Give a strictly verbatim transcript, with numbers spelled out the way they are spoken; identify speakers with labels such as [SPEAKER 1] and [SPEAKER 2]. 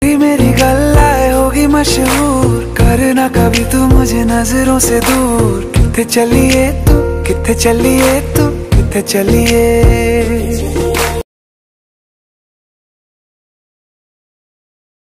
[SPEAKER 1] मेरी गल्लाए होगी मशहूर, करना कभी तू मुझे नजरों से दूर। किथे चलिए तू, किथे चलिए तू, किथे चलिए।